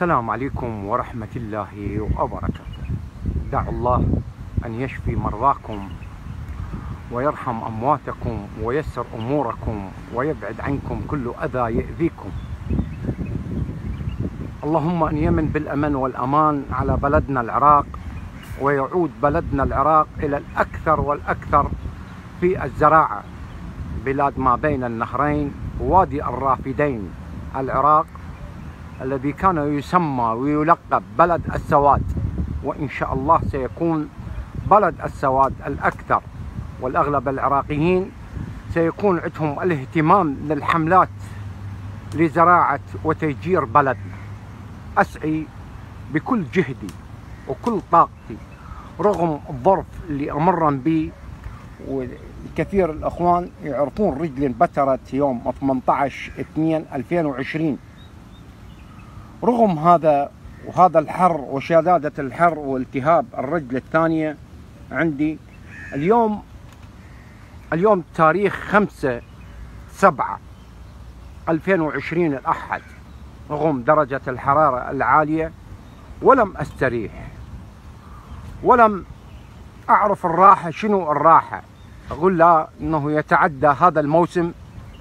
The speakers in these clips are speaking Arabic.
السلام عليكم ورحمة الله وبركاته. دعوا الله أن يشفي مرضاكم ويرحم أمواتكم وييسر أموركم ويبعد عنكم كل أذى يؤذيكم. اللهم أن يمن بالأمن والأمان على بلدنا العراق، ويعود بلدنا العراق إلى الأكثر والأكثر في الزراعة، بلاد ما بين النهرين ووادي الرافدين. العراق الذي كان يسمى ويلقب بلد السواد، وإن شاء الله سيكون بلد السواد الأكثر، والأغلب العراقيين سيكون عندهم الاهتمام للحملات لزراعة وتشجير بلدنا. أسعي بكل جهدي وكل طاقتي رغم الظرف اللي أمرا به، وكثير الأخوان يعرفون رجلي انبترت يوم 18/2/2020. رغم هذا وهذا الحر وشدادة الحر والتهاب الرجل الثانية عندي اليوم تاريخ 5/7/2020 الأحد، رغم درجة الحرارة العالية ولم أستريح ولم أعرف الراحة. شنو الراحة؟ أقول لا، أنه يتعدى هذا الموسم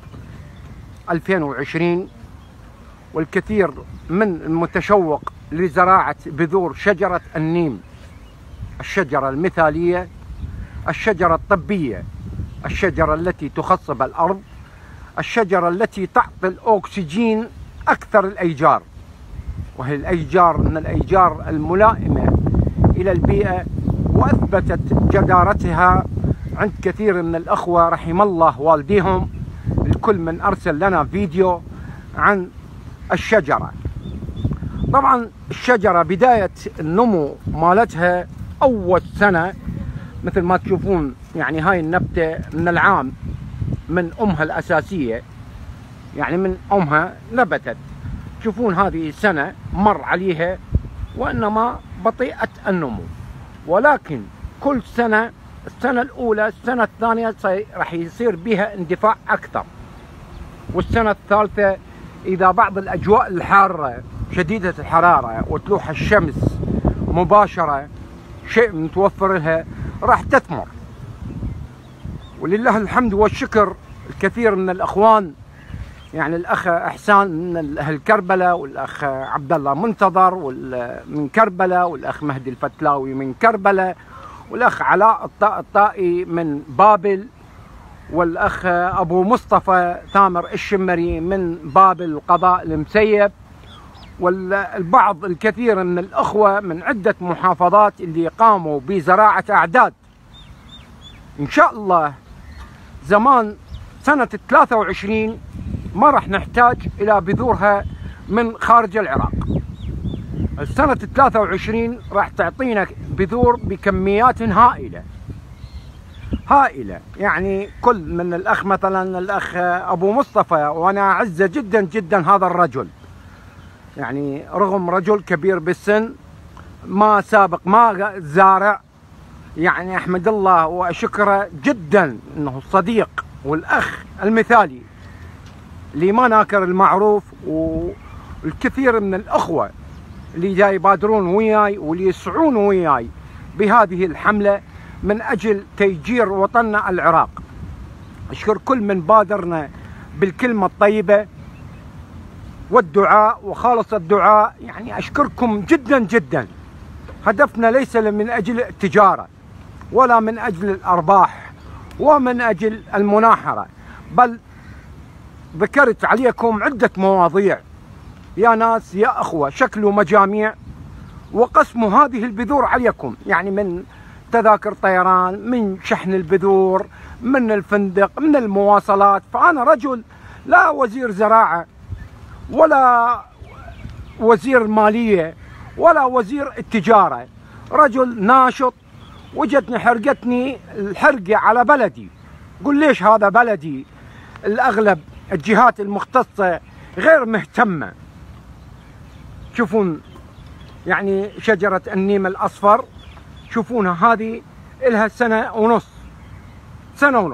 2020 والكثير من المتشوق لزراعة بذور شجرة النيم، الشجرة المثالية، الشجرة الطبية، الشجرة التي تخصب الأرض، الشجرة التي تعطي الأكسجين أكثر الأشجار، وهي الأشجار من الأشجار الملائمة إلى البيئة، وأثبتت جدارتها عند كثير من الأخوة رحم الله والديهم. الكل من أرسل لنا فيديو عن الشجرة. طبعا الشجرة بداية النمو مالتها أول سنة مثل ما تشوفون، يعني هاي النبتة من العام من أمها الأساسية، يعني من أمها نبتت. تشوفون هذه السنة مر عليها وإنما بطيئة النمو، ولكن كل سنة، السنة الأولى السنة الثانية راح يصير بها اندفاع أكثر، والسنة الثالثة إذا بعض الأجواء الحارة شديدة الحرارة وتلوح الشمس مباشرة شيء متوفر لها راح تثمر. ولله الحمد والشكر، الكثير من الأخوان، يعني الأخ إحسان من أهل كربلاء، والأخ عبد الله منتظر من كربلاء، والأخ مهدي الفتلاوي من كربلاء، والأخ علاء الطائي من بابل، والأخ أبو مصطفى ثامر الشمري من بابل قضاء المسيب، والبعض الكثير من الأخوة من عدة محافظات اللي قاموا بزراعة أعداد. إن شاء الله زمان سنة 23 ما راح نحتاج إلى بذورها من خارج العراق. السنة 23 راح تعطينا بذور بكميات هائلة. يعني كل من الأخ مثلا الأخ أبو مصطفى، وأنا أعزه جدا جدا هذا الرجل، يعني رغم رجل كبير بالسن ما سابق ما زارع، يعني أحمد الله وأشكره جدا أنه الصديق والأخ المثالي اللي ما ناكر المعروف. والكثير من الأخوة اللي جاي يبادرون وياي واللي يسعون وياي بهذه الحملة من أجل تشجير وطننا العراق. أشكر كل من بادرنا بالكلمة الطيبة والدعاء وخالص الدعاء، يعني أشكركم جدا جدا. هدفنا ليس من أجل التجارة ولا من أجل الأرباح ومن أجل المناحرة، بل ذكرت عليكم عدة مواضيع يا ناس يا أخوة، شكلوا مجاميع وقسموا هذه البذور عليكم، يعني من تذاكر طيران، من شحن البذور، من الفندق، من المواصلات. فأنا رجل لا وزير زراعة ولا وزير مالية ولا وزير التجارة، رجل ناشط. وجتني حرقتني الحرقة على بلدي. قل ليش هذا بلدي؟ الأغلب الجهات المختصة غير مهتمة. تشوفون يعني شجرة النيم الأصفر، شوفونها هذه إلها سنة ونص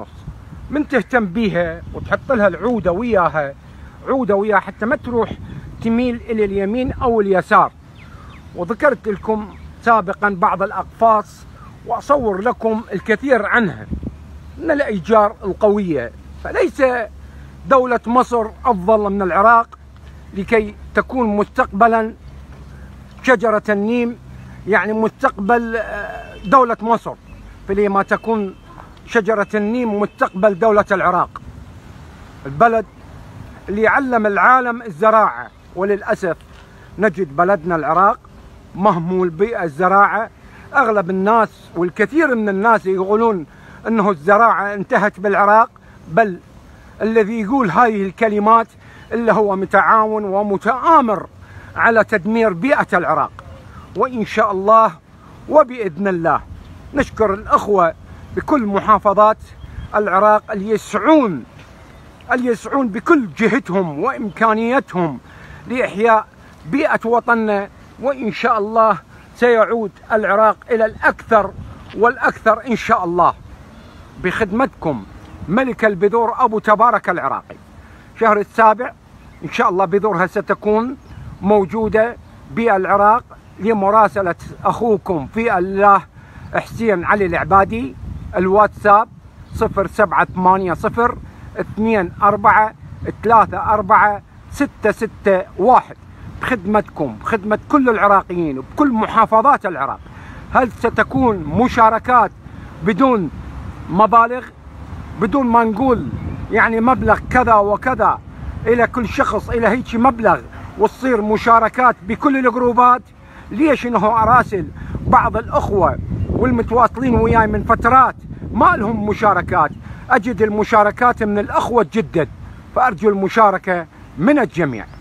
من تهتم بيها وتحط لها العودة وياها، حتى ما تروح تميل إلى اليمين أو اليسار. وذكرت لكم سابقا بعض الأقفاص وأصور لكم الكثير عنها من الأشجار القوية. فليس دولة مصر أفضل من العراق لكي تكون مستقبلا شجرة النيم، يعني مستقبل دولة مصر، فلما تكون شجرة النيم مستقبل دولة العراق، البلد اللي علم العالم الزراعة. وللأسف نجد بلدنا العراق مهمول بالزراعة. أغلب الناس والكثير من الناس يقولون أنه الزراعة انتهت بالعراق، بل الذي يقول هذه الكلمات اللي هو متعاون ومتآمر على تدمير بيئة العراق. وإن شاء الله وبإذن الله نشكر الأخوة بكل محافظات العراق اللي يسعون بكل جهتهم وإمكانيتهم لإحياء بيئة وطننا. وإن شاء الله سيعود العراق إلى الأكثر والأكثر إن شاء الله. بخدمتكم ملك البذور أبو تبارك العراقي. شهر السابع إن شاء الله بذورها ستكون موجودة بالعراق لمراسلة أخوكم في الله حسين علي العبادي. الواتساب 0780 24 661. بخدمتكم، بخدمة كل العراقيين وبكل محافظات العراق. هل ستكون مشاركات بدون مبالغ، بدون ما نقول يعني مبلغ كذا وكذا إلى كل شخص إلى هيك مبلغ، وتصير مشاركات بكل الجروبات؟ ليش إنه أراسل بعض الأخوة والمتواصلين وياي من فترات ما لهم مشاركات، أجد المشاركات من الأخوة تجدد، فأرجو المشاركة من الجميع.